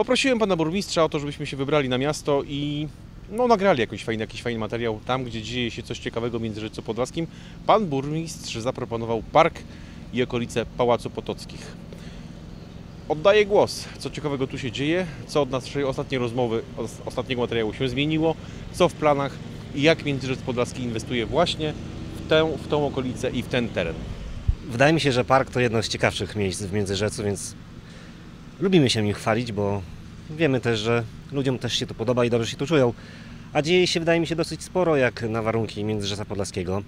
Poprosiłem pana burmistrza o to, żebyśmy się wybrali na miasto i nagrali jakiś fajny materiał tam, gdzie dzieje się coś ciekawego w Międzyrzeczu Podlaskim. Pan burmistrz zaproponował park i okolice Pałacu Potockich. Oddaję głos, co ciekawego tu się dzieje, co od naszej ostatniej rozmowy, ostatniego materiału się zmieniło, co w planach i jak Międzyrzec Podlaski inwestuje właśnie w tą okolicę i w ten teren. Wydaje mi się, że park to jedno z ciekawszych miejsc w Międzyrzecu, więc lubimy się nim chwalić, bo wiemy też, że ludziom też się to podoba i dobrze się tu czują. A dzieje się, wydaje mi się, dosyć sporo jak na warunki Międzyrzeca Podlaskiego.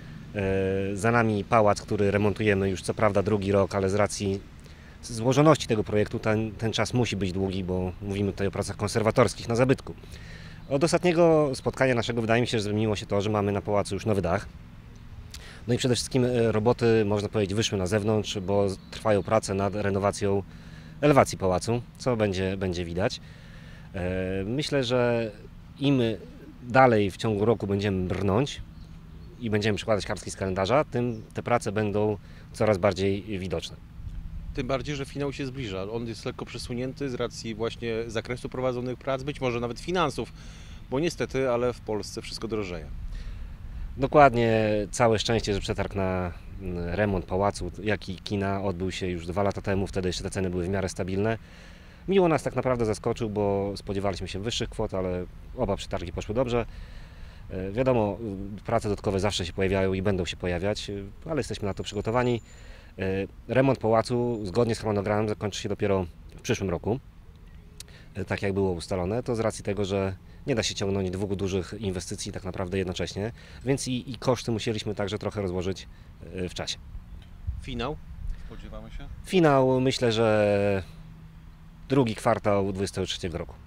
Za nami pałac, który remontujemy już co prawda drugi rok, ale z racji złożoności tego projektu ten czas musi być długi, bo mówimy tutaj o pracach konserwatorskich na zabytku. Od ostatniego spotkania naszego wydaje mi się, że zmieniło się to, że mamy na pałacu już nowy dach. No i przede wszystkim roboty, można powiedzieć, wyszły na zewnątrz, bo trwają prace nad renowacją elewacji pałacu, co będzie widać. Myślę, że im dalej w ciągu roku będziemy brnąć i będziemy przykładać kartki z kalendarza, tym te prace będą coraz bardziej widoczne. Tym bardziej, że finał się zbliża. On jest lekko przesunięty z racji właśnie zakresu prowadzonych prac, być może nawet finansów, bo niestety, ale w Polsce wszystko drożeje. Dokładnie, całe szczęście, że przetarg na remont pałacu, jak i kina odbył się już 2 lata temu, wtedy jeszcze te ceny były w miarę stabilne. Miło nas tak naprawdę zaskoczył, bo spodziewaliśmy się wyższych kwot, ale oba przetargi poszły dobrze. Wiadomo, prace dodatkowe zawsze się pojawiają i będą się pojawiać, ale jesteśmy na to przygotowani. Remont pałacu zgodnie z harmonogramem zakończy się dopiero w przyszłym roku, tak jak było ustalone, to z racji tego, że nie da się ciągnąć 2 dużych inwestycji tak naprawdę jednocześnie, więc i koszty musieliśmy także trochę rozłożyć w czasie. Finał? Spodziewamy się? Finał myślę, że drugi kwartał 2023 roku.